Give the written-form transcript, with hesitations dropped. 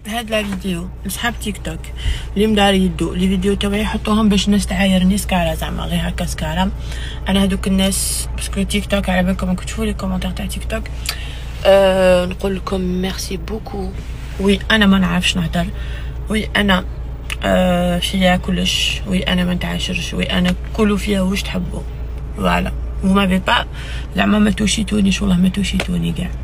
هاد لا فيديو لصحاب تيك توك اللي مدار يدو لي فيديو تاوعي يحطوهم باش الناس تعايرني سكارا، زعما غير هكا سكارا. انا هادوك الناس باسكو تيك توك على بالكم راكم تشوفوا لي كومونتير تاع تيك توك. نقول لكم ميرسي بوكو. وي انا ما نعرفش نهضر، وي انا فيا كلش، وي انا ما نتعاشرش، وي انا كلوا فيا واش تحبوا. فوالا وما في با زعما ما توشيتونيش، والله ما توشيتوني كاع.